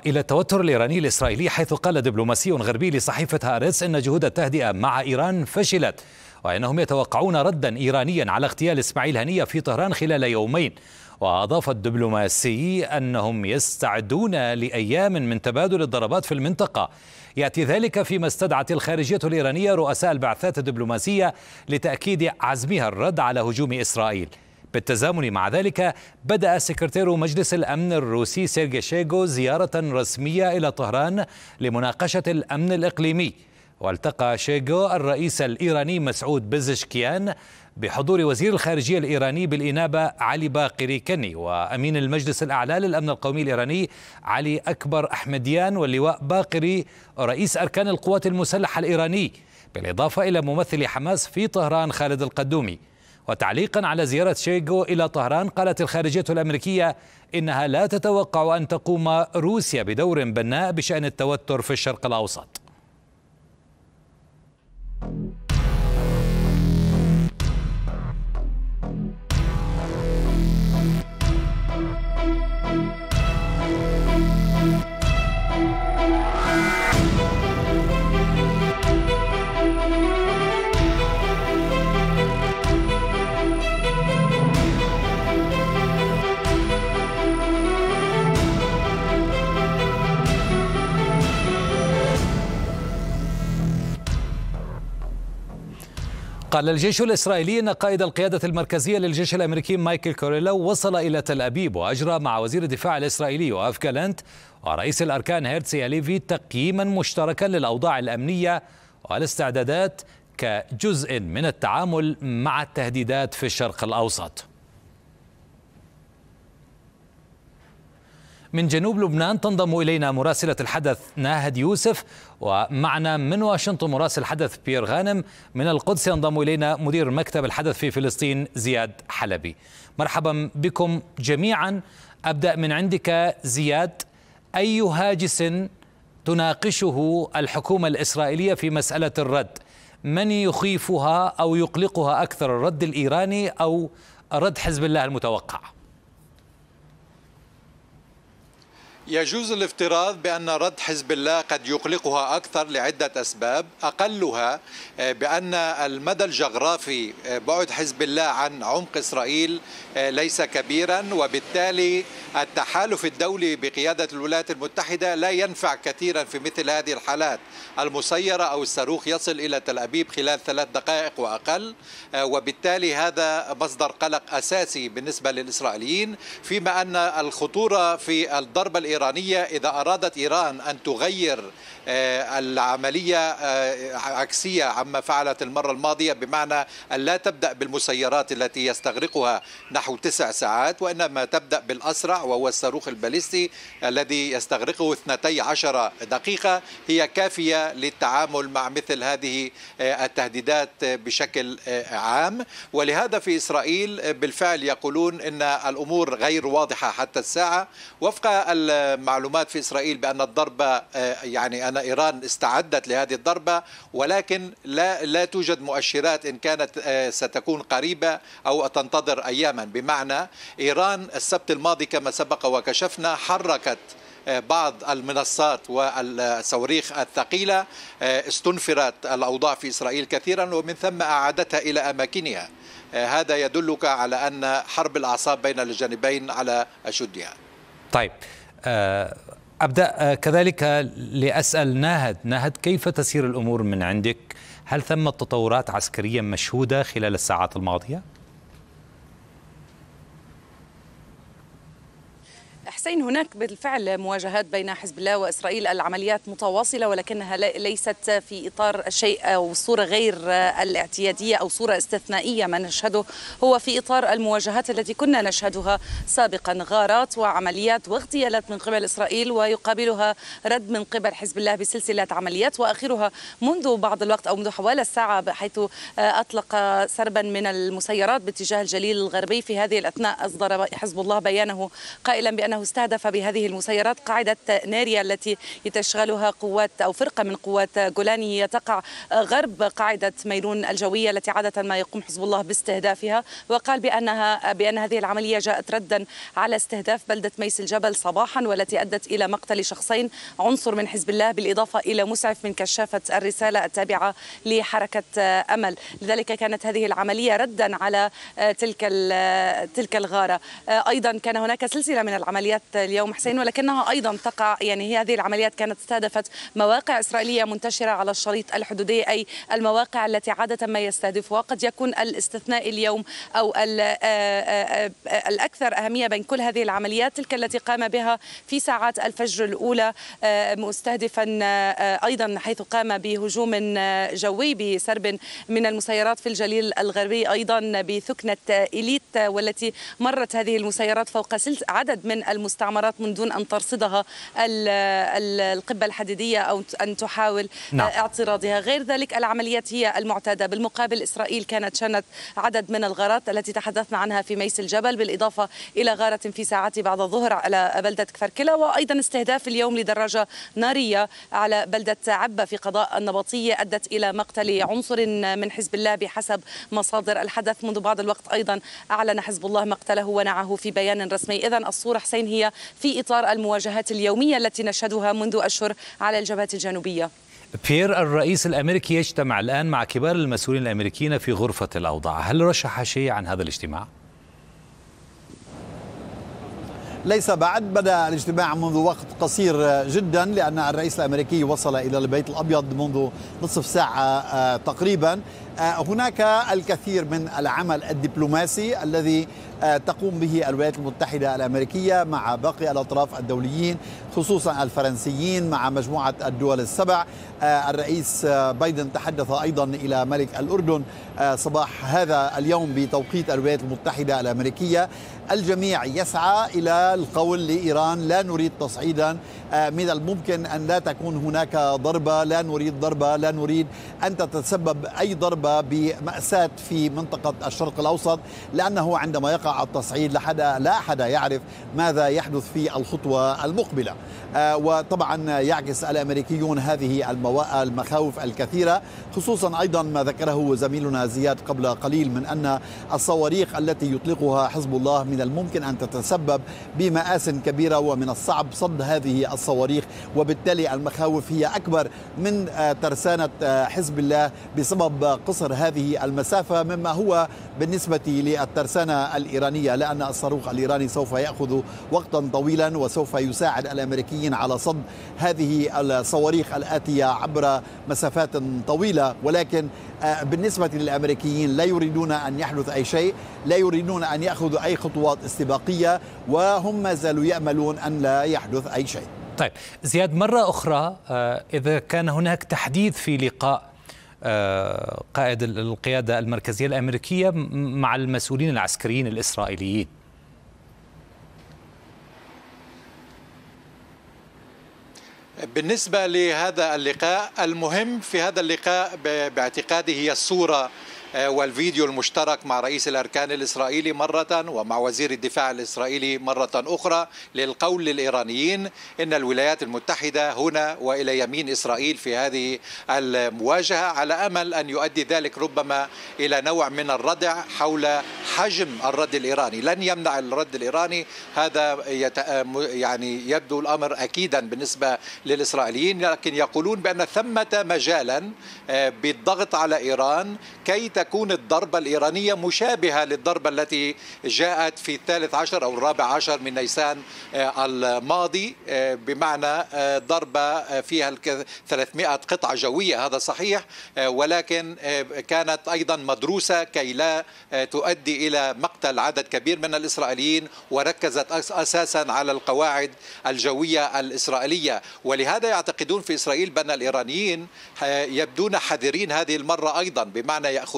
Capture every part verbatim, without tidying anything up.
إلى التوتر الإيراني الإسرائيلي، حيث قال دبلوماسي غربي لصحيفة هارتز إن جهود التهدئة مع إيران فشلت، وإنهم يتوقعون ردا إيرانيا على اغتيال إسماعيل هنية في طهران خلال يومين. وأضاف الدبلوماسي أنهم يستعدون لأيام من تبادل الضربات في المنطقة. يأتي ذلك فيما استدعت الخارجية الإيرانية رؤساء البعثات الدبلوماسية لتأكيد عزمها الرد على هجوم إسرائيل. بالتزامن مع ذلك، بدأ سكرتير مجلس الأمن الروسي سيرجي شويغو زيارة رسمية إلى طهران لمناقشة الأمن الإقليمي. والتقى شويغو الرئيس الإيراني مسعود بزشكيان بحضور وزير الخارجية الإيراني بالإنابة علي باقري كني، وأمين المجلس الأعلى للأمن القومي الإيراني علي أكبر أحمديان، واللواء باقري رئيس أركان القوات المسلحة الإيراني، بالإضافة إلى ممثل حماس في طهران خالد القدومي. وتعليقا على زيارة شويغو إلى طهران، قالت الخارجية الأمريكية إنها لا تتوقع أن تقوم روسيا بدور بناء بشأن التوتر في الشرق الأوسط. قال الجيش الإسرائيلي أن قائد القيادة المركزية للجيش الأمريكي مايكل كوريلو وصل إلى تل أبيب، وأجرى مع وزير الدفاع الإسرائيلي يوآف جالانت ورئيس الأركان هيرتسي أليفي تقييما مشتركا للأوضاع الأمنية والاستعدادات كجزء من التعامل مع التهديدات في الشرق الأوسط. من جنوب لبنان تنضم إلينا مراسلة الحدث ناهد يوسف، ومعنا من واشنطن مراسل الحدث بيير غانم. من القدس ينضم إلينا مدير مكتب الحدث في فلسطين زياد حلبي. مرحبا بكم جميعا. أبدأ من عندك زياد، أي هاجس تناقشه الحكومة الإسرائيلية في مسألة الرد؟ من يخيفها أو يقلقها أكثر، الرد الإيراني أو رد حزب الله المتوقع؟ يجوز الافتراض بأن رد حزب الله قد يقلقها أكثر لعدة أسباب، أقلها بأن المدى الجغرافي بعد حزب الله عن عمق إسرائيل ليس كبيرا، وبالتالي التحالف الدولي بقيادة الولايات المتحدة لا ينفع كثيرا في مثل هذه الحالات. المسيرة أو الصاروخ يصل إلى تل أبيب خلال ثلاث دقائق وأقل، وبالتالي هذا مصدر قلق أساسي بالنسبة للإسرائيليين. فيما أن الخطورة في الضربة الإيرانية إذا أرادت إيران أن تغير العملية عكسية عما فعلت المرة الماضية، بمعنى أن لا تبدأ بالمسيرات التي يستغرقها نحو تسع ساعات، وإنما تبدأ بالأسرع وهو الصاروخ الباليستي الذي يستغرقه اثنتي عشر دقيقة، هي كافية للتعامل مع مثل هذه التهديدات بشكل عام. ولهذا في إسرائيل بالفعل يقولون أن الأمور غير واضحة حتى الساعة، وفق المعلومات في إسرائيل بأن الضربة يعني أن إيران استعدت لهذه الضربة، ولكن لا لا توجد مؤشرات إن كانت ستكون قريبة أو تنتظر أياما. بمعنى إيران السبت الماضي كما سبق وكشفنا حركت بعض المنصات والصواريخ الثقيلة، استنفرت الأوضاع في إسرائيل كثيرا ومن ثم أعادتها إلى أماكنها. هذا يدلك على أن حرب الأعصاب بين الجانبين على أشدها. طيب، أبدأ كذلك لأسأل ناهد. ناهد، كيف تسير الأمور من عندك؟ هل ثمة تطورات عسكرية مشهودة خلال الساعات الماضية؟ حسين، هناك بالفعل مواجهات بين حزب الله وإسرائيل، العمليات متواصلة ولكنها ليست في إطار شيء أو صورة غير الاعتيادية أو صورة استثنائية. ما نشهده هو في إطار المواجهات التي كنا نشهدها سابقا، غارات وعمليات واغتيالات من قبل إسرائيل ويقابلها رد من قبل حزب الله بسلسلة عمليات، وآخرها منذ بعض الوقت أو منذ حوالي الساعة حيث أطلق سربا من المسيرات باتجاه الجليل الغربي. في هذه الأثناء أصدر حزب الله بيانه قائلا بأنه مستهدفة بهذه المسيرات قاعدة ناريا التي تشغلها قوات أو فرقة من قوات جولاني، هي تقع غرب قاعدة ميرون الجوية التي عادة ما يقوم حزب الله باستهدافها. وقال بأنها بأن هذه العملية جاءت ردا على استهداف بلدة ميس الجبل صباحا، والتي أدت إلى مقتل شخصين عنصر من حزب الله، بالإضافة إلى مسعف من كشافة الرسالة التابعة لحركة أمل. لذلك كانت هذه العملية ردا على تلك تلك الغارة. أيضا كان هناك سلسلة من العمليات اليوم حسين، ولكنها أيضا تقع يعني هي هذه العمليات كانت استهدفت مواقع إسرائيلية منتشرة على الشريط الحدودي، أي المواقع التي عادة ما يستهدفها. قد يكون الاستثناء اليوم أو الأكثر أهمية بين كل هذه العمليات تلك التي قام بها في ساعات الفجر الأولى، مستهدفا أيضا حيث قام بهجوم جوي بسرب من المسيرات في الجليل الغربي، أيضا بثكنة إليت، والتي مرت هذه المسيرات فوق عدد من المستعمرات من دون أن ترصدها القبة الحديدية أو أن تحاول نعم. اعتراضها. غير ذلك العمليات هي المعتادة. بالمقابل إسرائيل كانت شنت عدد من الغارات التي تحدثنا عنها في ميس الجبل، بالإضافة إلى غارة في ساعات بعد الظهر على بلدة كفر كلا، وأيضا استهداف اليوم لدراجة نارية على بلدة عبة في قضاء النبطية أدت إلى مقتل عنصر من حزب الله بحسب مصادر الحدث. منذ بعض الوقت أيضا أعلن حزب الله مقتله ونعه في بيان رسمي. إذن الصورة حسين هي في إطار المواجهات اليومية التي نشهدها منذ أشهر على الجبهة الجنوبية. بيير، الرئيس الأمريكي يجتمع الآن مع كبار المسؤولين الأمريكيين في غرفة الأوضاع، هل رشح شيء عن هذا الاجتماع؟ ليس بعد، بدأ الاجتماع منذ وقت قصير جدا، لأن الرئيس الأمريكي وصل إلى البيت الأبيض منذ نصف ساعة تقريبا. هناك الكثير من العمل الدبلوماسي الذي تقوم به الولايات المتحدة الأمريكية مع باقي الأطراف الدوليين، خصوصا الفرنسيين، مع مجموعة الدول السبع. الرئيس بايدن تحدث أيضا إلى ملك الأردن صباح هذا اليوم بتوقيت الولايات المتحدة الأمريكية. الجميع يسعى إلى القول لإيران لا نريد تصعيدا، من الممكن أن لا تكون هناك ضربة، لا نريد ضربة، لا نريد أن تتسبب أي ضربة بمأساة في منطقة الشرق الأوسط، لأنه عندما يقع التصعيد لا أحد يعرف ماذا يحدث في الخطوة المقبلة. وطبعا يعكس الأمريكيون هذه المخاوف الكثيرة، خصوصا أيضا ما ذكره زميلنا زياد قبل قليل من أن الصواريخ التي يطلقها حزب الله من الممكن أن تتسبب بمآس كبيرة، ومن الصعب صد هذه الصواريخ، وبالتالي المخاوف هي أكبر من ترسانة حزب الله بسبب قصر هذه المسافة مما هو بالنسبة للترسانة الإيرانية، لأن الصاروخ الإيراني سوف يأخذ وقتا طويلا وسوف يساعد الأمريكيين على صد هذه الصواريخ الآتية عبر مسافات طويلة. ولكن بالنسبة للأمريكيين لا يريدون أن يحدث أي شيء، لا يريدون أن يأخذوا أي خطوات استباقية، وهم ما زالوا يأملون أن لا يحدث أي شيء. طيب زياد، مرة أخرى إذا كان هناك تحديث في لقاء قائد القيادة المركزية الأمريكية مع المسؤولين العسكريين الإسرائيليين، بالنسبة لهذا اللقاء، المهم في هذا اللقاء باعتقادي هي الصورة والفيديو المشترك مع رئيس الأركان الإسرائيلي مرة ومع وزير الدفاع الإسرائيلي مرة أخرى للقول للإيرانيين إن الولايات المتحدة هنا وإلى يمين إسرائيل في هذه المواجهة، على أمل أن يؤدي ذلك ربما إلى نوع من الردع حول حجم الرد الإيراني. لن يمنع الرد الإيراني، هذا يعني يبدو الأمر أكيدا بالنسبة للإسرائيليين، لكن يقولون بأن ثمة مجالا بالضغط على إيران كي تكون الضربة الإيرانية مشابهة للضربة التي جاءت في الثالث عشر أو الرابع عشر من نيسان الماضي، بمعنى ضربة فيها ثلاثمائة قطعة جوية، هذا صحيح، ولكن كانت أيضا مدروسة كي لا تؤدي إلى مقتل عدد كبير من الإسرائيليين، وركزت أساسا على القواعد الجوية الإسرائيلية. ولهذا يعتقدون في إسرائيل بأن الإيرانيين يبدون حذرين هذه المرة أيضا، بمعنى يأخذون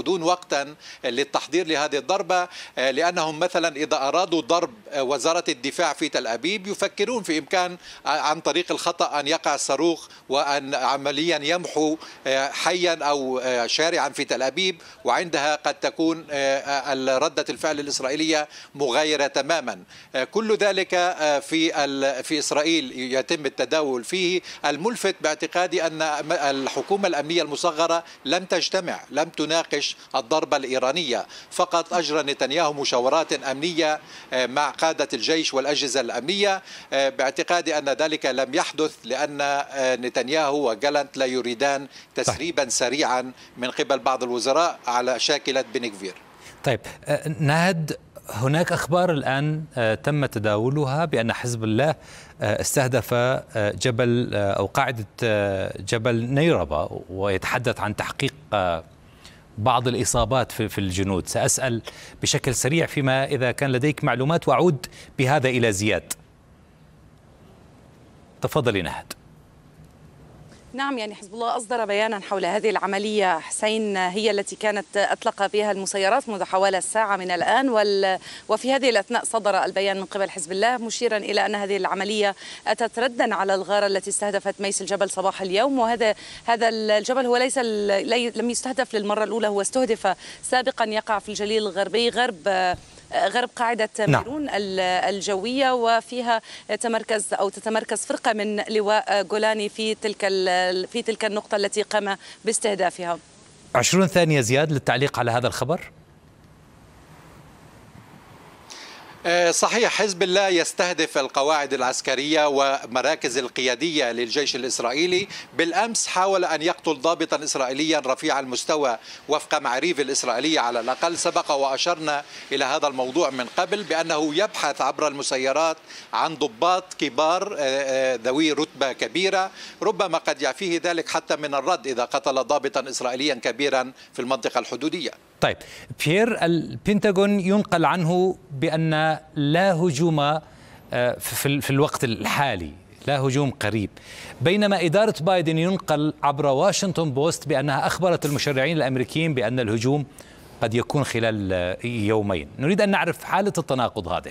يأخذون وقتا للتحضير لهذه الضربة، لأنهم مثلا إذا أرادوا ضرب وزارة الدفاع في تل أبيب يفكرون في إمكان عن طريق الخطأ أن يقع الصاروخ وأن عمليا يمحو حيا أو شارعا في تل أبيب، وعندها قد تكون ردة الفعل الإسرائيلية مغايرة تماما. كل ذلك في في إسرائيل يتم التداول فيه. الملفت باعتقادي أن الحكومة الأمنية المصغرة لم تجتمع، لم تناقش الضربة الإيرانية، فقط أجرى نتنياهو مشاورات أمنية مع قادة الجيش والأجهزة الأمنية. باعتقادي أن ذلك لم يحدث لأن نتنياهو وجالنت لا يريدان تسريبا سريعا من قبل بعض الوزراء على شاكلة بن غفير. طيب ناهد، هناك أخبار الآن تم تداولها بأن حزب الله استهدف جبل أو قاعدة جبل نيربا، ويتحدث عن تحقيق بعض الإصابات في الجنود. سأسأل بشكل سريع فيما إذا كان لديك معلومات، وأعود بهذا إلى زياد. تفضلي ناهد. نعم، يعني حزب الله أصدر بيانا حول هذه العملية حسين، هي التي كانت أطلق فيها المسيرات منذ حوالي ساعة من الآن، وال... وفي هذه الأثناء صدر البيان من قبل حزب الله مشيرا إلى أن هذه العملية أتت ردا على الغارة التي استهدفت ميس الجبل صباح اليوم. وهذا هذا الجبل هو ليس ال... لم يستهدف للمرة الأولى، هو استهدف سابقا، يقع في الجليل الغربي غرب غرب قاعدة ميرون الجوية، وفيها تمركز أو تتمركز فرقة من لواء جولاني في تلك في تلك النقطة التي قام باستهدافها. عشرون ثانية زياد للتعليق على هذا الخبر. صحيح، حزب الله يستهدف القواعد العسكرية ومراكز القيادية للجيش الإسرائيلي. بالأمس حاول أن يقتل ضابطا إسرائيليا رفيع المستوى وفق معاريف الإسرائيلية على الأقل. سبق وأشرنا إلى هذا الموضوع من قبل بأنه يبحث عبر المسيرات عن ضباط كبار ذوي رتبة كبيرة، ربما قد يعفيه ذلك حتى من الرد إذا قتل ضابطا إسرائيليا كبيرا في المنطقة الحدودية. طيب بيير، البنتاغون ينقل عنه بأن لا هجوم في الوقت الحالي، لا هجوم قريب، بينما إدارة بايدن ينقل عبر واشنطن بوست بأنها أخبرت المشرعين الأمريكيين بأن الهجوم قد يكون خلال يومين. نريد أن نعرف حالة التناقض هذه.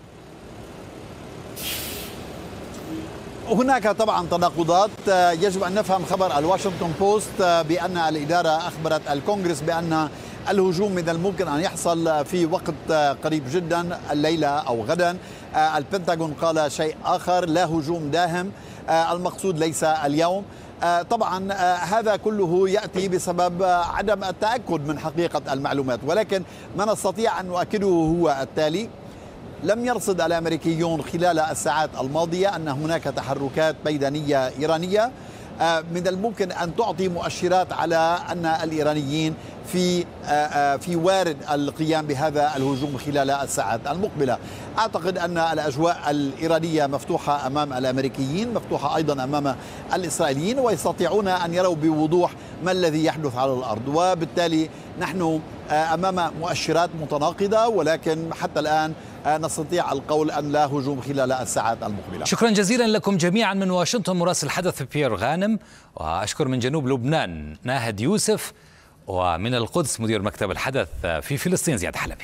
هناك طبعا تناقضات. يجب أن نفهم خبر الواشنطن بوست بأن الإدارة أخبرت الكونغرس بأن الهجوم من الممكن أن يحصل في وقت قريب جدا، الليلة أو غدا. البنتاغون قال شيء آخر، لا هجوم داهم، المقصود ليس اليوم. طبعا هذا كله يأتي بسبب عدم التأكد من حقيقة المعلومات، ولكن ما نستطيع أن نؤكده هو التالي: لم يرصد الأمريكيون خلال الساعات الماضية أن هناك تحركات ميدانية إيرانية من الممكن أن تعطي مؤشرات على أن الإيرانيين في في وارد القيام بهذا الهجوم خلال الساعات المقبلة. أعتقد أن الأجواء الإيرانية مفتوحة أمام الأمريكيين، مفتوحة أيضا أمام الإسرائيليين، ويستطيعون أن يروا بوضوح ما الذي يحدث على الأرض، وبالتالي نحن أمام مؤشرات متناقضة، ولكن حتى الآن نستطيع القول أن لا هجوم خلال الساعات المقبلة. شكرا جزيلا لكم جميعا من واشنطن مراسل الحدث بيير غانم، وأشكر من جنوب لبنان ناهد يوسف، ومن القدس مدير مكتب الحدث في فلسطين زياد حلبي.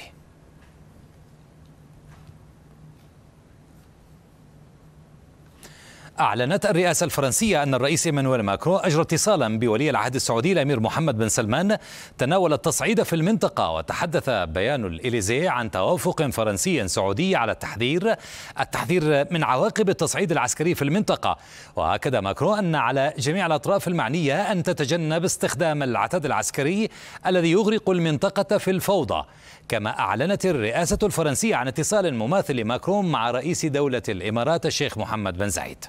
أعلنت الرئاسة الفرنسية أن الرئيس إيمانويل ماكرون أجرى اتصالا بولي العهد السعودي الأمير محمد بن سلمان تناول التصعيد في المنطقة. وتحدث بيان الإليزيه عن توافق فرنسي سعودي على التحذير التحذير من عواقب التصعيد العسكري في المنطقة. وأكد ماكرون أن على جميع الأطراف المعنية أن تتجنب استخدام العتاد العسكري الذي يغرق المنطقة في الفوضى. كما أعلنت الرئاسة الفرنسية عن اتصال مماثل لماكرون مع رئيس دولة الإمارات الشيخ محمد بن زايد.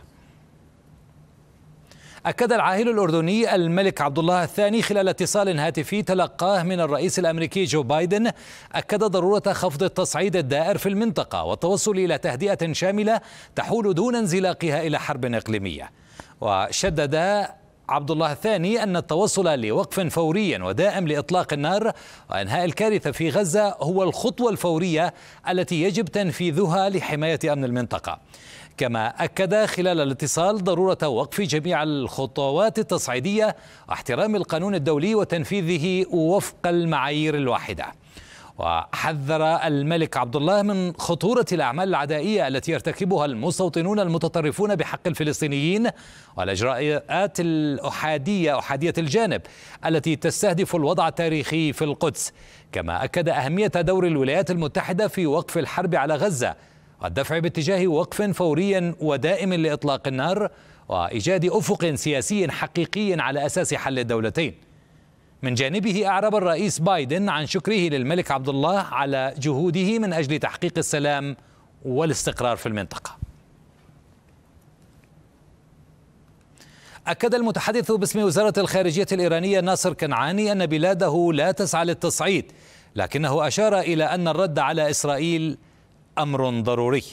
أكد العاهل الأردني الملك عبد الله الثاني خلال اتصال هاتفي تلقاه من الرئيس الأمريكي جو بايدن، أكد ضرورة خفض التصعيد الدائر في المنطقة والتوصل إلى تهدئة شاملة تحول دون انزلاقها إلى حرب إقليمية. وشدد عبد الله الثاني أن التوصل لوقف فوري ودائم لإطلاق النار وإنهاء الكارثة في غزة هو الخطوة الفورية التي يجب تنفيذها لحماية أمن المنطقة. كما أكد خلال الاتصال ضرورة وقف جميع الخطوات التصعيدية واحترام القانون الدولي وتنفيذه وفق المعايير الواحدة. وحذر الملك عبد الله من خطورة الأعمال العدائية التي يرتكبها المستوطنون المتطرفون بحق الفلسطينيين والإجراءات الأحادية أحادية الجانب التي تستهدف الوضع التاريخي في القدس. كما أكد أهمية دور الولايات المتحدة في وقف الحرب على غزة والدفع باتجاه وقف فوري ودائم لإطلاق النار وإيجاد أفق سياسي حقيقي على أساس حل الدولتين. من جانبه أعرب الرئيس بايدن عن شكره للملك عبد الله على جهوده من أجل تحقيق السلام والاستقرار في المنطقة. أكد المتحدث باسم وزارة الخارجية الإيرانية ناصر كنعاني أن بلاده لا تسعى للتصعيد، لكنه أشار إلى أن الرد على إسرائيل أمر ضروري.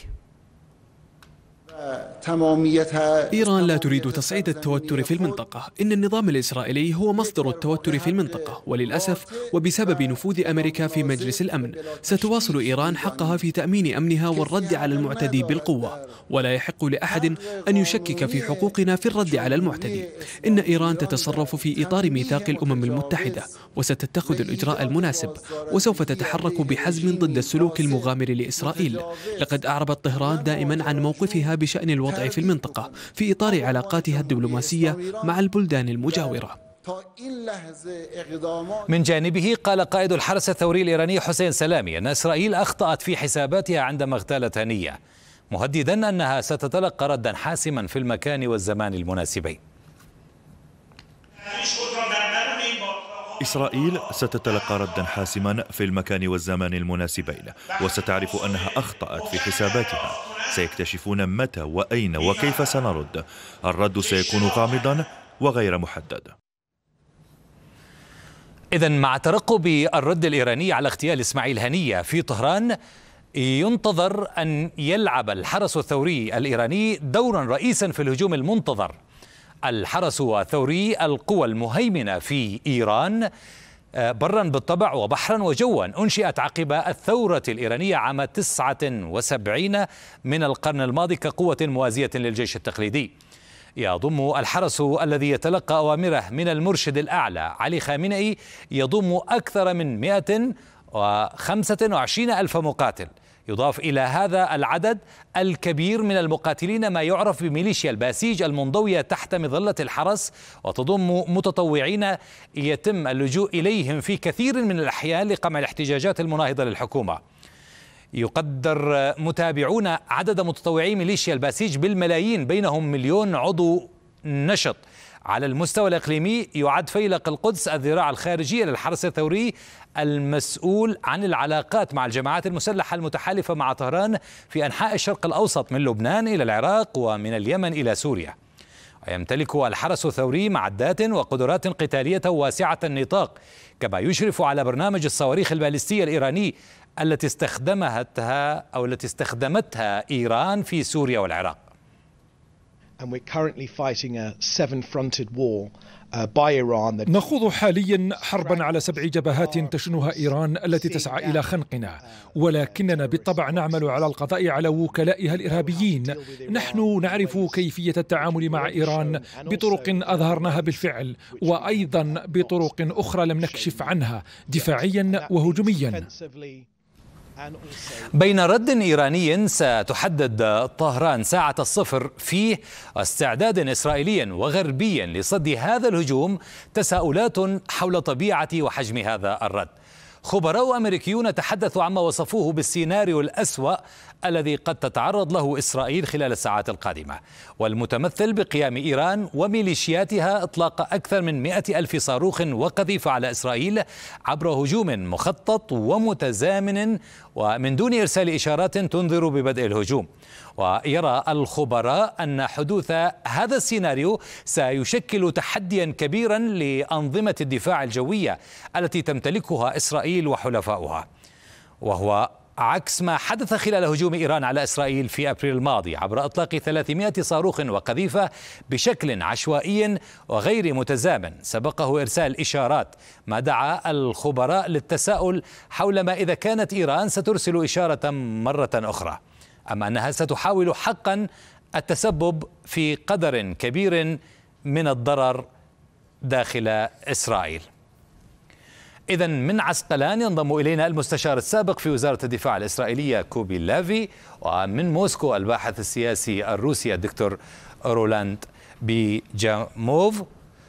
إيران لا تريد تصعيد التوتر في المنطقة، إن النظام الإسرائيلي هو مصدر التوتر في المنطقة، وللأسف وبسبب نفوذ أمريكا في مجلس الأمن ستواصل إيران حقها في تأمين أمنها والرد على المعتدي بالقوة، ولا يحق لأحد أن يشكك في حقوقنا في الرد على المعتدي. إن إيران تتصرف في إطار ميثاق الأمم المتحدة وستتخذ الإجراء المناسب، وسوف تتحرك بحزم ضد السلوك المغامر لإسرائيل. لقد أعربت طهران دائما عن موقفها بشأن الوضع في المنطقة في إطار علاقاتها الدبلوماسية مع البلدان المجاورة. من جانبه قال قائد الحرس الثوري الإيراني حسين سلامي أن إسرائيل أخطأت في حساباتها عندما اغتالت هنية، مهددا أنها ستتلقى ردا حاسما في المكان والزمان المناسبين. إسرائيل ستتلقى ردا حاسما في المكان والزمان المناسبين، وستعرف أنها أخطأت في حساباتها. سيكتشفون متى وأين وكيف سنرد. الرد سيكون غامضا وغير محدد. إذن مع ترقب الرد الإيراني على اغتيال إسماعيل هنية في طهران، ينتظر أن يلعب الحرس الثوري الإيراني دورا رئيسا في الهجوم المنتظر. الحرس الثوري القوى المهيمنة في إيران برا بالطبع وبحرا وجوا، أنشئت عقب الثورة الإيرانية عام تسعة وسبعين من القرن الماضي كقوة موازية للجيش التقليدي. يضم الحرس الذي يتلقى أوامره من المرشد الأعلى علي خامنئي يضم أكثر من مئة وخمسة وعشرين ألف مقاتل. يضاف إلى هذا العدد الكبير من المقاتلين ما يعرف بميليشيا الباسيج المنضوية تحت مظلة الحرس، وتضم متطوعين يتم اللجوء إليهم في كثير من الأحيان لقمع الاحتجاجات المناهضة للحكومة. يقدر متابعون عدد متطوعي ميليشيا الباسيج بالملايين، بينهم مليون عضو نشط. على المستوى الإقليمي يعد فيلق القدس الذراع الخارجية للحرس الثوري المسؤول عن العلاقات مع الجماعات المسلحة المتحالفة مع طهران في أنحاء الشرق الأوسط من لبنان إلى العراق ومن اليمن إلى سوريا. ويمتلك الحرس الثوري معدات وقدرات قتالية واسعة النطاق، كما يشرف على برنامج الصواريخ البالستية الإيراني التي استخدمتها أو التي استخدمتها إيران في سوريا والعراق. نخوض حاليا حربا على سبع جبهات تشنها إيران التي تسعى إلى خنقنا، ولكننا بالطبع نعمل على القضاء على وكلائها الإرهابيين. نحن نعرف كيفية التعامل مع إيران بطرق أظهرناها بالفعل، وأيضا بطرق أخرى لم نكشف عنها دفاعيا وهجوميا. بين رد إيراني ستحدد طهران ساعة الصفر فيه واستعداد إسرائيلي وغربي لصد هذا الهجوم، تساؤلات حول طبيعة وحجم هذا الرد. خبراء أمريكيون تحدثوا عما وصفوه بالسيناريو الأسوأ الذي قد تتعرض له إسرائيل خلال الساعات القادمة، والمتمثل بقيام إيران وميليشياتها إطلاق أكثر من مئة ألف صاروخ وقذيفة على إسرائيل عبر هجوم مخطط ومتزامن ومن دون إرسال إشارات تنذر ببدء الهجوم. ويرى الخبراء أن حدوث هذا السيناريو سيشكل تحديا كبيرا لأنظمة الدفاع الجوية التي تمتلكها إسرائيل وحلفاؤها، وهو عكس ما حدث خلال هجوم إيران على إسرائيل في أبريل الماضي عبر إطلاق ثلاثمئة صاروخ وقذيفة بشكل عشوائي وغير متزامن سبقه إرسال إشارات، ما دعا الخبراء للتساؤل حول ما إذا كانت إيران سترسل إشارة مرة أخرى، أما أنها ستحاول حقا التسبب في قدر كبير من الضرر داخل إسرائيل. إذن من عسقلان ينضم إلينا المستشار السابق في وزارة الدفاع الإسرائيلية كوبي لافي، ومن موسكو الباحث السياسي الروسي الدكتور رولاند بيجاموف.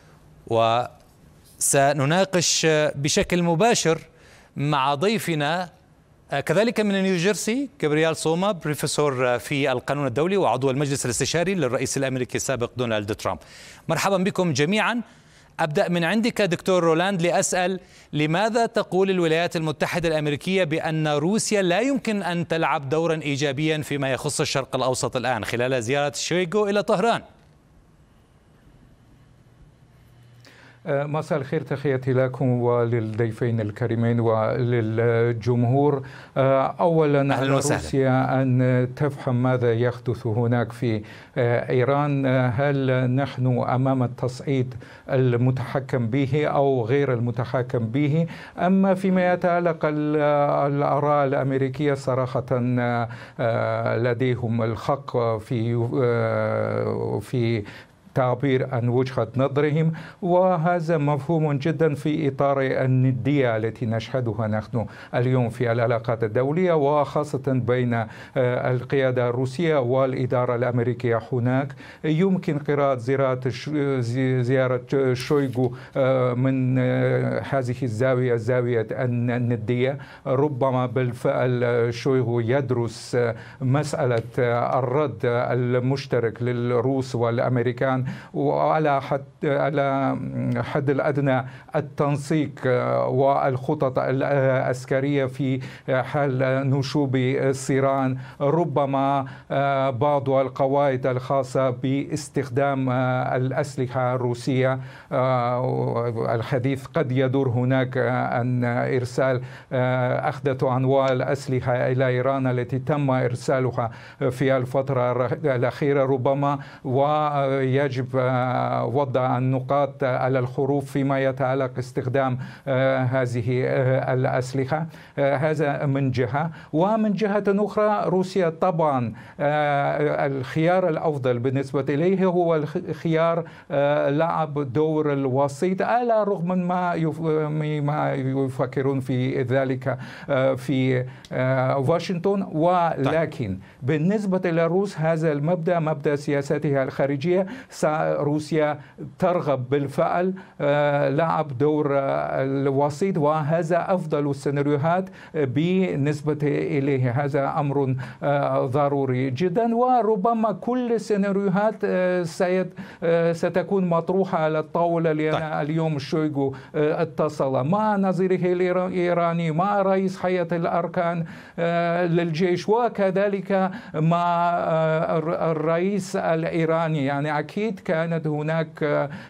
وسنناقش بشكل مباشر مع ضيفنا كذلك من نيوجيرسي جابرييل سوما، بروفيسور في القانون الدولي وعضو المجلس الاستشاري للرئيس الأمريكي السابق دونالد ترامب. مرحبا بكم جميعا. أبدأ من عندك دكتور رولاند لأسأل: لماذا تقول الولايات المتحدة الأمريكية بأن روسيا لا يمكن أن تلعب دورا إيجابيا فيما يخص الشرق الأوسط الآن خلال زيارة شويغو إلى طهران؟ مساء الخير، تحياتي لكم وللضيفين الكريمين وللجمهور. أولا على روسيا أن تفهم ماذا يحدث هناك في إيران. هل نحن أمام التصعيد المتحكم به أو غير المتحكم به؟ أما فيما يتعلق الآراء الأمريكية صراحة لديهم الحق في في تعبير عن وجهة نظرهم، وهذا مفهوم جدا في إطار الندية التي نشهدها نحن اليوم في العلاقات الدولية، وخاصة بين القيادة الروسية والإدارة الأمريكية هناك. يمكن قراءة زيارة شويغو من هذه الزاوية، زاوية الندية. ربما بالفعل شويغو يدرس مسألة الرد المشترك للروس والأمريكان، وعلى حد على حد الأدنى التنسيق والخطط العسكرية في حال نشوب الصيران. ربما بعض القواعد الخاصة باستخدام الأسلحة الروسية. الحديث قد يدور هناك عن إرسال أخذة أنواع الأسلحة إلى إيران التي تم إرسالها في الفترة الأخيرة ربما، ويجب يجب وضع النقاط على الحروف فيما يتعلق استخدام هذه الأسلحة. هذا من جهة، ومن جهة أخرى روسيا طبعا الخيار الأفضل بالنسبة إليه هو الخيار لعب دور الوسيط، على الرغم من ما ما يفكرون في ذلك في واشنطن. ولكن بالنسبة للروس هذا المبدأ مبدأ سياستها الخارجية. روسيا ترغب بالفعل لعب دور الوسيط، وهذا أفضل السيناريوهات بالنسبة إليه. هذا أمر ضروري جدا، وربما كل السيناريوهات ستكون مطروحة على الطاولة، لأن اليوم شويغو اتصل مع نظيره الإيراني، مع رئيس هيئة الأركان للجيش، وكذلك مع الرئيس الإيراني. يعني أكيد كانت هناك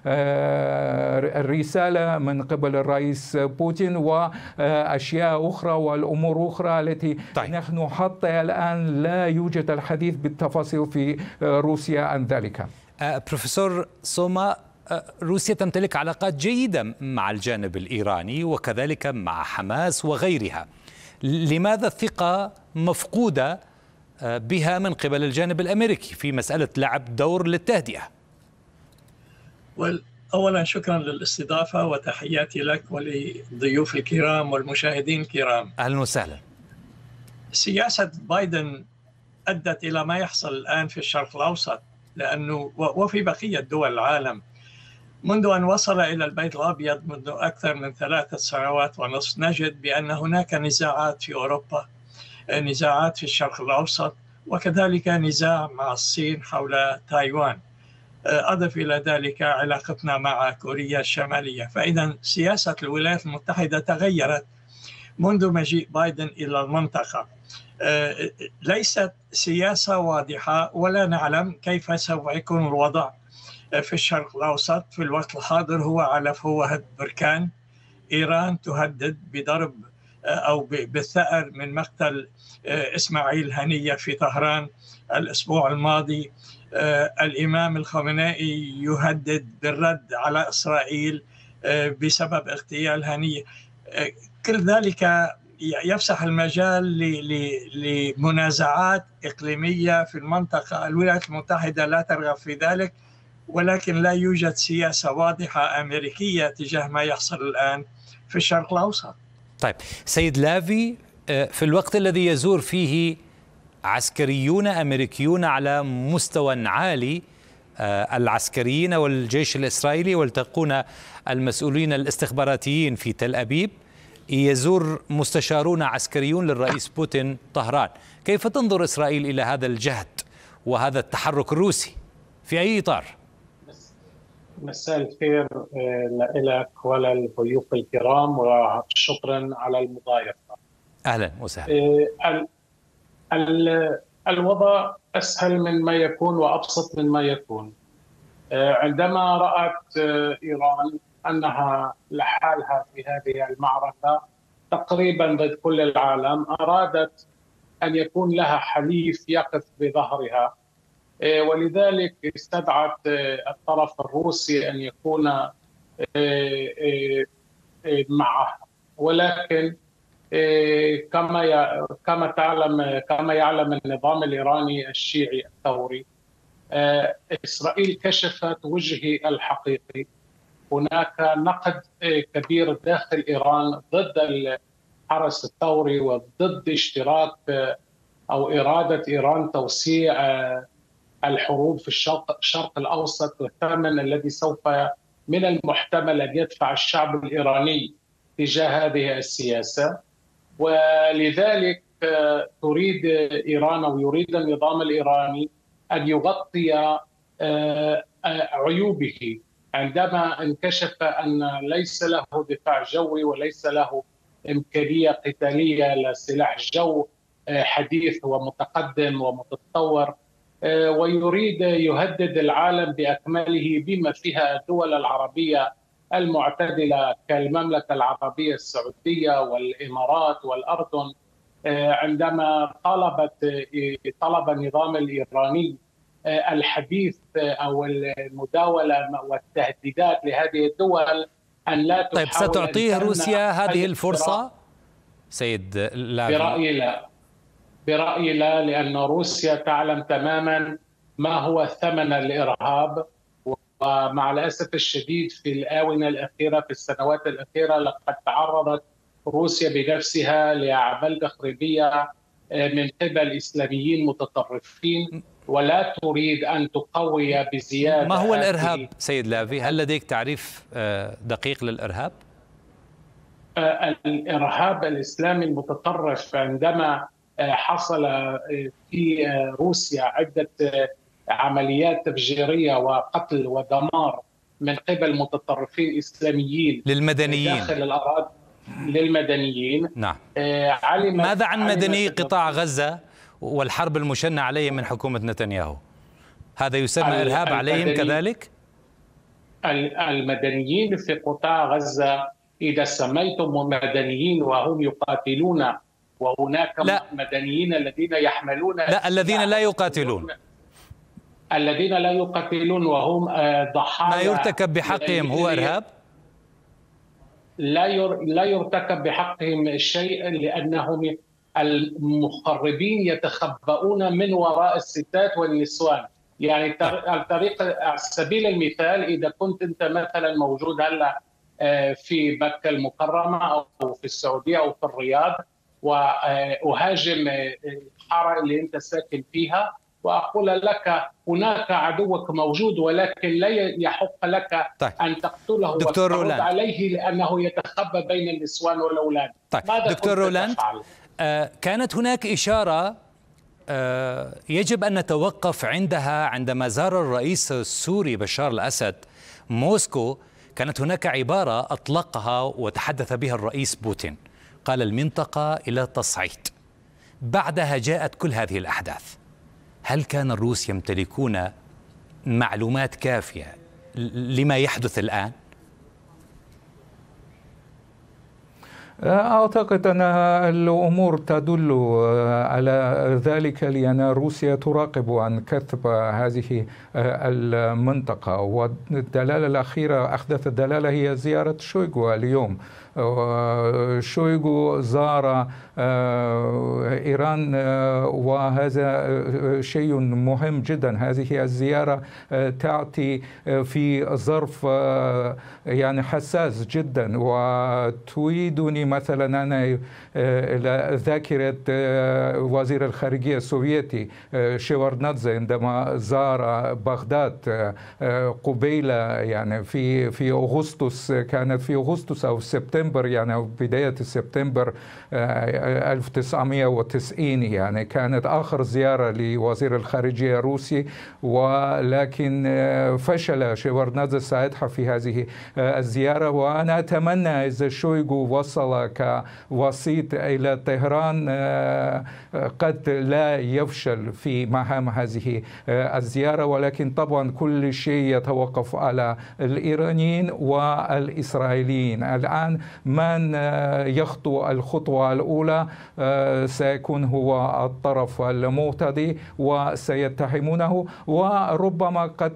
رسالة من قبل الرئيس بوتين وأشياء أخرى والأمور أخرى التي طيب. نحن حتى الآن لا يوجد الحديث بالتفاصيل في روسيا عن ذلك. بروفيسور سوما، روسيا تمتلك علاقات جيدة مع الجانب الإيراني وكذلك مع حماس وغيرها. لماذا الثقة مفقودة بها من قبل الجانب الأمريكي في مسألة لعب دور للتهدئة؟ أولا شكرا للاستضافة وتحياتي لك ولضيوف الكرام والمشاهدين الكرام. أهلا وسهلا. سياسة بايدن أدت إلى ما يحصل الآن في الشرق الأوسط، لأنه وفي بقية دول العالم منذ أن وصل إلى البيت الأبيض منذ أكثر من ثلاثة سنوات ونصف. نجد بأن هناك نزاعات في أوروبا، نزاعات في الشرق الأوسط، وكذلك نزاع مع الصين حول تايوان. أضف إلى ذلك علاقتنا مع كوريا الشمالية. فإذا سياسة الولايات المتحدة تغيرت منذ مجيء بايدن إلى المنطقة. ليست سياسة واضحة، ولا نعلم كيف سوف يكون الوضع في الشرق الأوسط. في الوقت الحاضر هو على فوهة بركان. إيران تهدد بضرب أو بالثأر من مقتل إسماعيل هنية في طهران الأسبوع الماضي. الإمام الخامنئي يهدد بالرد على إسرائيل بسبب اغتيال هنية. كل ذلك يفسح المجال لمنازعات إقليمية في المنطقة. الولايات المتحدة لا ترغب في ذلك، ولكن لا يوجد سياسة واضحة أمريكية تجاه ما يحصل الآن في الشرق الأوسط. طيب سيد لافي، في الوقت الذي يزور فيه عسكريون أمريكيون على مستوى عالي، العسكريين والجيش الإسرائيلي، والتقون المسؤولين الاستخباراتيين في تل أبيب، يزور مستشارون عسكريون للرئيس بوتين طهران، كيف تنظر إسرائيل إلى هذا الجهد وهذا التحرك الروسي في أي إطار؟ مساء الخير لك وللضيوف الكرام، وشكرا على المضايقة. أهلا وسهلا. الوضع أسهل من ما يكون وأبسط من ما يكون. عندما رأت إيران أنها لحالها في هذه المعركة تقريبا ضد كل العالم، أرادت أن يكون لها حليف يقف بظهرها، ولذلك استدعت الطرف الروسي أن يكون معها. ولكن كما كما تعلم كما يعلم النظام الإيراني الشيعي الثوري، إسرائيل كشفت وجهه الحقيقي. هناك نقد كبير داخل إيران ضد الحرس الثوري وضد اشتراك أو إرادة إيران توسيع الحروب في الشرق, الشرق الأوسط، والثمن الذي سوف من المحتمل أن يدفع الشعب الإيراني تجاه هذه السياسة. ولذلك تريد إيران أو يريد النظام الإيراني أن يغطي عيوبه عندما انكشف أن ليس له دفاع جوي وليس له إمكانية قتالية لسلاح جو حديث ومتقدم ومتطور، ويريد يهدد العالم بأكمله بما فيها الدول العربية المعتدلة كالمملكة العربية السعودية والإمارات والأردن. عندما طلبت طلب النظام الإيراني الحديث أو المداولة والتهديدات لهذه الدول أن لا تحاول. طيب ستعطيه روسيا هذه الفرصة سيد لافي؟ برأيي لا، برأيي لا، لأن روسيا تعلم تماما ما هو ثمن الإرهاب. ومع الأسف الشديد في الآونة الأخيرة في السنوات الأخيرة لقد تعرضت روسيا بنفسها لأعمال تخريبية من قبل إسلاميين متطرفين، ولا تريد أن تقوي بزيادة. ما هو الإرهاب سيد لافي؟ هل لديك تعريف دقيق للإرهاب؟ الإرهاب الإسلامي المتطرف عندما حصل في روسيا عدة عمليات تفجيرية وقتل ودمار من قبل متطرفين إسلاميين للمدنيين داخل الأراضي للمدنيين. نعم. علم ماذا عن مدني قطاع غزة والحرب المشنة عليهم من حكومة نتنياهو؟ هذا يسمى إرهاب عليهم كذلك؟ المدنيين في قطاع غزة إذا سميتم مدنيين وهم يقاتلون، وهناك لا. مدنيين الذين يحملون لا الذين لا يقاتلون الذين لا يقاتلون وهم ضحايا ما يرتكب بحقهم هو إرهاب؟ لا لا يرتكب بحقهم شيء، لأنهم المخربين يتخبؤون من وراء الستات والنسوان. يعني الطريق على سبيل المثال، إذا كنت أنت مثلا موجود هلا في مكة المكرمة أو في السعودية أو في الرياض، وأهاجم الحارة اللي أنت ساكن فيها وأقول لك هناك عدوك موجود، ولكن لا يحق لك طيب. أن تقتله وترد عليه لأنه يتخبى بين النسوان والأولاد. طيب. دكتور رولاند، آه كانت هناك إشارة آه يجب أن نتوقف عندها عندما زار الرئيس السوري بشار الأسد موسكو. كانت هناك عبارة أطلقها وتحدث بها الرئيس بوتين، قال المنطقة إلى تصعيد. بعدها جاءت كل هذه الأحداث. هل كان الروس يمتلكون معلومات كافية لما يحدث الآن؟ أعتقد أن الأمور تدل على ذلك، لأن روسيا تراقب عن كثب هذه المنطقة، والدلالة الأخيرة أحدث الدلالة هي زيارة شويغو اليوم. شويغو زار إيران وهذا شيء مهم جدا. هذه الزيارة تأتي في ظرف يعني حساس جدا، وتريدني مثلا أنا إلى ذاكرة وزير الخارجية السوفيتي شيفاردنادزي عندما زار بغداد قبيل يعني في في أغسطس، كانت في أغسطس أو سبتمبر يعني بداية سبتمبر ألف وتسعمئة وتسعين، يعني كانت آخر زيارة لوزير الخارجية الروسي، ولكن فشل شيفاردنادزي ساعتها في هذه الزيارة. وأنا أتمنى إذا شويغو وصل كوسيط إلى طهران قد لا يفشل في مهام هذه الزيارة، ولكن طبعا كل شيء يتوقف على الإيرانيين والإسرائيليين. الآن من يخطو الخطوة الأولى سيكون هو الطرف المعتدي وسيتهمونه، وربما قد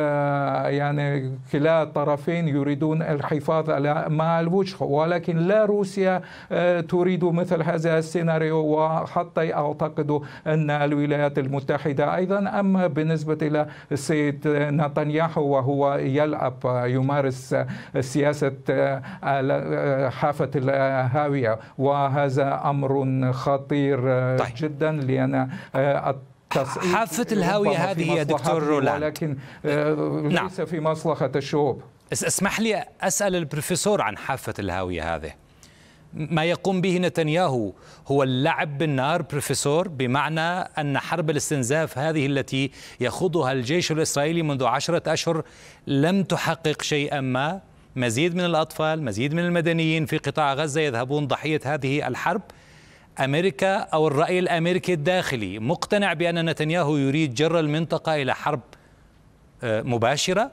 يعني كلا الطرفين يريدون الحفاظ على مع الوجه، ولكن لا روسيا تريد مثل هذا السيناريو، وحتى أعتقد أن الولايات المتحدة أيضا. أما بالنسبة إلى السيد نتنياهو وهو يلعب يمارس سياسة حافة الهاوية، وهذا أمر خطير طيب. جدا، لأن حافة الهاوية هذه يا دكتور رولاند ولكن ليس في مصلحة الشعوب. اسمح لي أسأل البروفيسور عن حافة الهاوية هذه. ما يقوم به نتنياهو هو اللعب بالنار بروفيسور، بمعنى أن حرب الاستنزاف هذه التي يخوضها الجيش الإسرائيلي منذ عشرة أشهر لم تحقق شيئا ما. مزيد من الأطفال، مزيد من المدنيين في قطاع غزة يذهبون ضحية هذه الحرب. أمريكا أو الرأي الأمريكي الداخلي مقتنع بأن نتنياهو يريد جر المنطقة إلى حرب مباشرة؟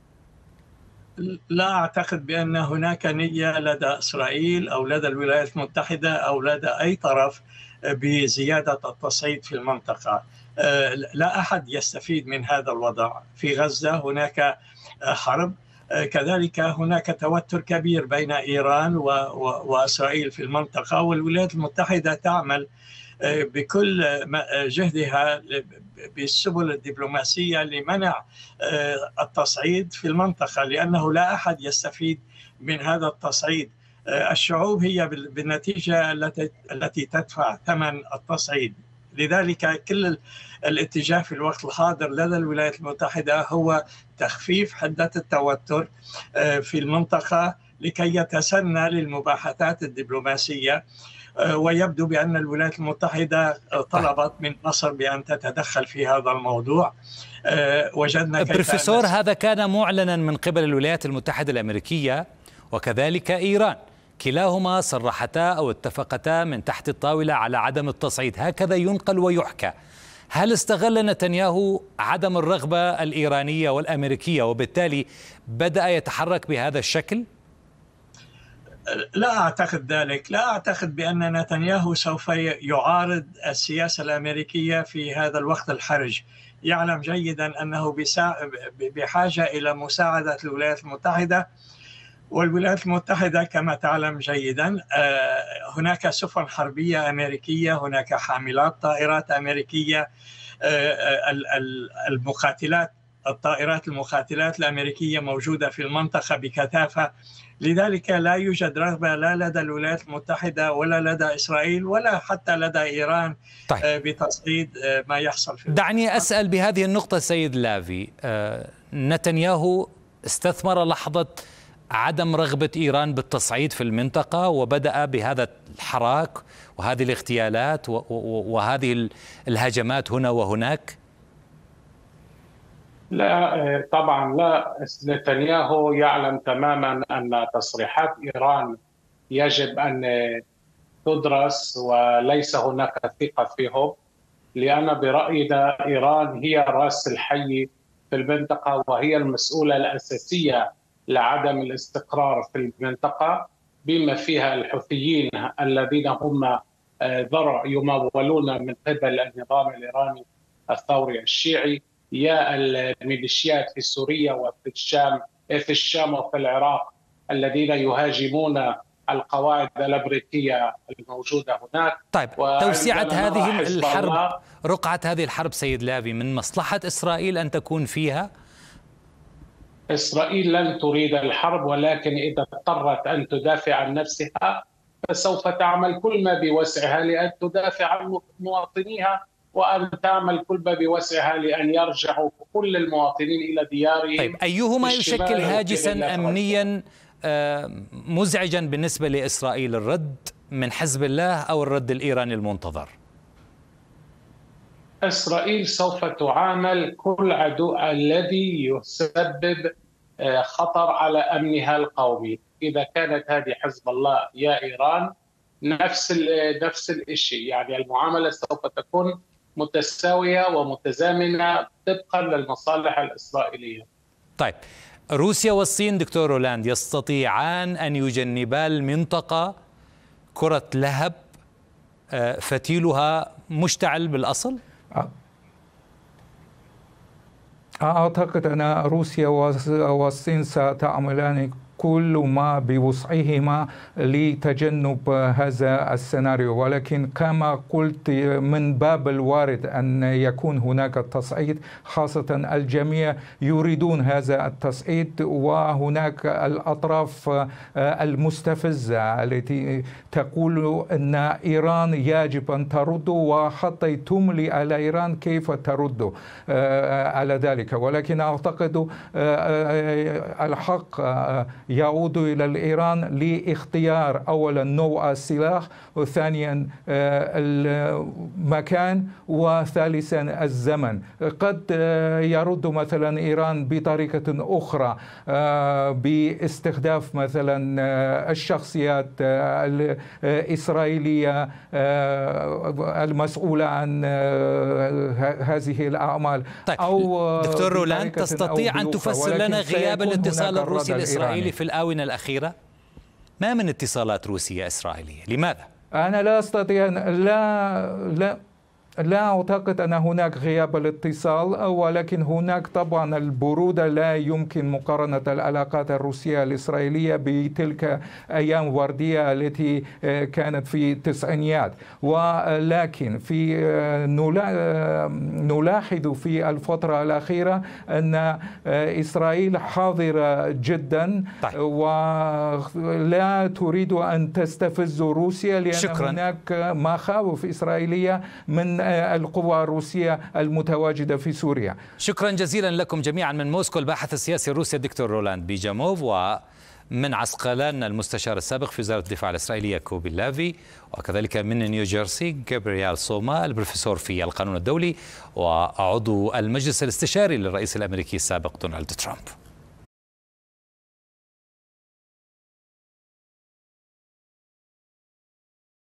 لا أعتقد بأن هناك نية لدى إسرائيل أو لدى الولايات المتحدة أو لدى أي طرف بزيادة التصعيد في المنطقة. لا أحد يستفيد من هذا الوضع. في غزة هناك حرب، كذلك هناك توتر كبير بين إيران وإسرائيل في المنطقة، والولايات المتحدة تعمل بكل جهدها بالسبل الدبلوماسية لمنع التصعيد في المنطقة، لأنه لا أحد يستفيد من هذا التصعيد. الشعوب هي بالنتيجة التي تدفع ثمن التصعيد. لذلك كل الاتجاه في الوقت الحاضر لدى الولايات المتحدة هو تخفيف حدة التوتر في المنطقة لكي يتسنى للمباحثات الدبلوماسية. ويبدو بأن الولايات المتحدة طلبت من مصر بأن تتدخل في هذا الموضوع. وجدنا بروفيسور هذا كان معلنا من قبل الولايات المتحدة الأمريكية وكذلك إيران، كلاهما صرحتا أو اتفقتا من تحت الطاولة على عدم التصعيد، هكذا ينقل ويحكى. هل استغل نتنياهو عدم الرغبة الإيرانية والأمريكية وبالتالي بدأ يتحرك بهذا الشكل؟ لا أعتقد ذلك. لا أعتقد بأن نتنياهو سوف يعارض السياسة الأمريكية في هذا الوقت الحرج. يعلم جيدا أنه بحاجة إلى مساعدة الولايات المتحدة، والولايات المتحدة كما تعلم جيدا هناك سفن حربية أمريكية، هناك حاملات طائرات أمريكية، المقاتلات الطائرات المقاتلات الأمريكية موجودة في المنطقة بكثافة. لذلك لا يوجد رغبة لا لدى الولايات المتحدة ولا لدى إسرائيل ولا حتى لدى إيران طيب. بتصعيد ما يحصل في دعني المنطقة. أسأل بهذه النقطة سيد لافي، نتنياهو استثمر لحظة عدم رغبة إيران بالتصعيد في المنطقة وبدأ بهذا الحراك وهذه الاغتيالات وهذه الهجمات هنا وهناك؟ لا طبعا لا. نتنياهو يعلم تماما أن تصريحات إيران يجب أن تدرس وليس هناك ثقة فيهم، لأن برأينا إيران هي رأس الحي في المنطقة وهي المسؤولة الأساسية لعدم الاستقرار في المنطقة. بما فيها الحوثيين الذين هم ذرع يمولون من قبل النظام الإيراني الثوري الشيعي، يا الميليشيات في سوريا وفي الشام في الشام وفي العراق الذين يهاجمون القواعد الأمريكية الموجودة هناك. طيب، توسعة هذه الحرب، رقعة هذه الحرب سيد لاوي، من مصلحة إسرائيل أن تكون فيها؟ إسرائيل لن تريد الحرب، ولكن إذا اضطرت أن تدافع عن نفسها فسوف تعمل كل ما بوسعها لأن تدافع عن مواطنيها، وأن تعمل كل ما بوسعها لأن يرجعوا كل المواطنين إلى ديارهم. طيب، أيهما يشكل هاجسا أمنيا مزعجا بالنسبة لإسرائيل، الرد من حزب الله أو الرد الإيراني المنتظر؟ إسرائيل سوف تعامل كل عدو الذي يسبب خطر على أمنها القومي. إذا كانت هذه حزب الله يا إيران نفس نفس الشيء، يعني المعاملة سوف تكون متساوية ومتزامنة طبقا للمصالح الإسرائيلية. طيب، روسيا والصين دكتور رولاند يستطيعان أن يجنبا المنطقة كرة لهب فتيلها مشتعل بالأصل؟ أعتقد أن روسيا والصين ستعملان كل ما بوسعهما لتجنب هذا السيناريو، ولكن كما قلت من باب الوارد أن يكون هناك تصعيد، خاصة الجميع يريدون هذا التصعيد، وهناك الأطراف المستفزة التي تقول أن إيران يجب أن ترد، وحتى تملي على إيران كيف ترد على ذلك. ولكن أعتقد الحق يعود إلى الإيران لاختيار أولا نوع السلاح، وثانيا المكان، وثالثا الزمن. قد يرد مثلا إيران بطريقة أخرى باستهداف مثلا الشخصيات الإسرائيلية المسؤولة عن هذه الأعمال. طيب، أو دكتور رولاند، تستطيع أن تفسر لنا غياب الاتصال الروسي الإسرائيلي في الآونة الأخيرة؟ ما من اتصالات روسية إسرائيلية، لماذا؟ أنا لا أستطيع، لا لا لا أعتقد أن هناك غياب الاتصال، ولكن هناك طبعا البرودة. لا يمكن مقارنة العلاقات الروسية الإسرائيلية بتلك أيام وردية التي كانت في التسعينيات. ولكن في نلاحظ في الفترة الأخيرة أن إسرائيل حاضرة جدا ولا تريد أن تستفز روسيا، لأن شكرا. هناك مخاوف إسرائيلية من القوى الروسية المتواجدة في سوريا. شكرا جزيلا لكم جميعا من موسكو الباحث السياسي الروسي الدكتور رولاند بيجاموف، ومن عسقلان المستشار السابق في وزارة الدفاع الإسرائيلية كوبي لافي، وكذلك من نيوجيرسي جابرييل سوما البروفيسور في القانون الدولي وعضو المجلس الاستشاري للرئيس الأمريكي السابق دونالد ترامب.